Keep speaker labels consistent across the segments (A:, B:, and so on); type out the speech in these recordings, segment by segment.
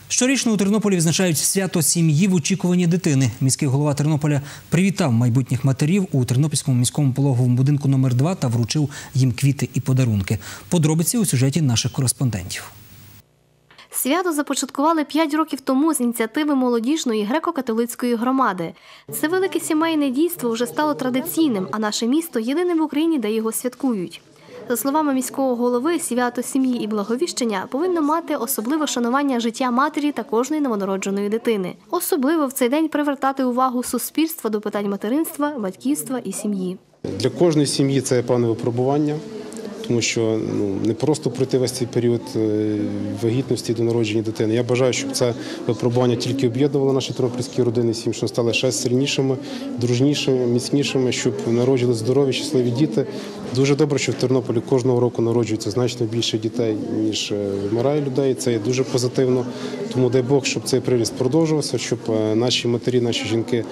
A: Щорічно у Тернополі відзначають свято сім'ї в очікуванні дитини. Міський голова Тернополя привітав майбутніх матерів у Тернопільському міському пологовому будинку номер 2 та вручив їм квіти і подарунки. Подробиці у сюжеті наших кореспондентів.
B: Свято започаткували 5 років тому з ініціативи молодіжної греко-католицької громади. Це велике сімейне дійство вже стало традиційним, а наше місто – єдине в Україні, де його святкують. За словами міського голови, свято сім'ї і благовіщення повинно мати особливе шанування життя матері та кожної новонародженої дитини. Особливо в цей день привертати увагу суспільства до питань материнства, батьківства і сім'ї.
C: Для кожної сім'ї це певне випробування, тому що не просто пройти весь цей період вагітності до народження дитини. Я бажаю, щоб це випробування тільки об'єднувало наші тернопільські родини, щоб стали ще сильнішими, дружнішими, міцнішими, щоб народжували здорові, щасливі діти. Дуже добре, що в Тернополі кожного року народжується значно більше дітей, ніж вмирає людей. Це є дуже позитивно. Тому дай Бог, щоб цей приріст продовжувався, щоб наші матері, наші жінки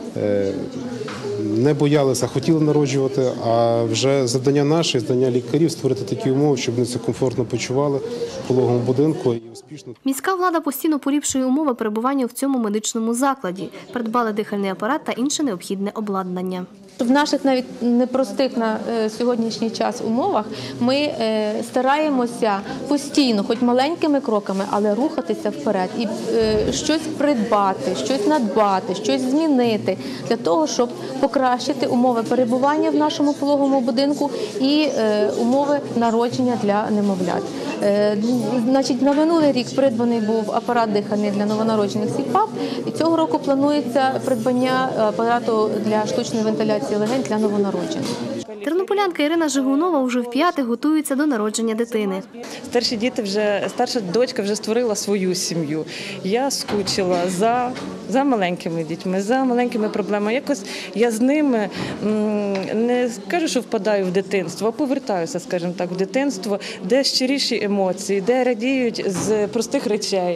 C: не боялися, хотіли народжувати, а вже завдання наше, завдання лікарів створити такі умови, щоб вони себе комфортно почували в пологовому будинку і успішно.
B: Міська влада постійно поліпшує умови перебування в цьому медичному закладі. Придбали дихальний апарат та інше необхідне обладнання.
D: В наших навіть непростих на сьогоднішній час умовах ми стараємося постійно, хоч маленькими кроками, але рухатися вперед і щось придбати, щось надбати, щось змінити для того, щоб покращити умови перебування в нашому пологовому будинку і умови народження для немовлят. Значить, на минулий рік придбаний був апарат дихальний для новонароджених СІПАП, і цього року планується придбання апарату для штучної вентиляції легень для новонароджених.
B: Тернополянка Ірина Жигунова вже вп'яте готується до народження дитини.
E: Старша дочка вже створила свою сім'ю. Я скучила за маленькими дітьми, за маленькими проблемами. Якось я з ними не скажу, що впадаю в дитинство, а повертаюся, скажімо так, в дитинство, де щиріші емоції, де радіють з простих речей,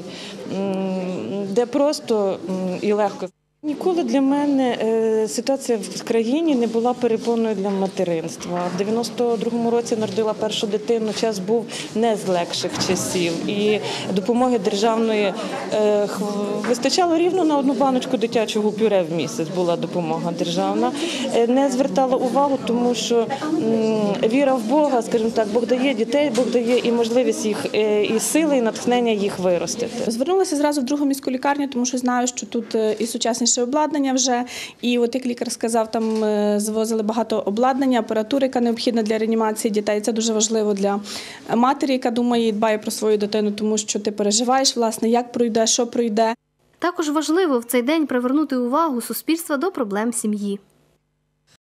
E: де просто і легко. Ніколи для мене ситуація в країні не була перепоною для материнства. В 92-му році народила першу дитину, час був не з легших часів. І допомоги державної вистачало рівно на одну баночку дитячого пюре в місяць була допомога державна. Не звертала увагу, тому що віра в Бога, скажімо так, Бог дає дітей, Бог дає і можливість їх, і сили, і натхнення їх виростити.
F: Звернулася зразу в другу міську лікарню, тому що знаю, що тут і сучасніше обладнання вже. І от як лікар сказав, там звозили багато обладнання, апаратури, яка необхідна для реанімації дітей. Це дуже важливо для матері, яка думає і дбає про свою дитину, тому що ти переживаєш, власне, як пройде, що пройде.
B: Також важливо в цей день привернути увагу суспільства до проблем сім'ї.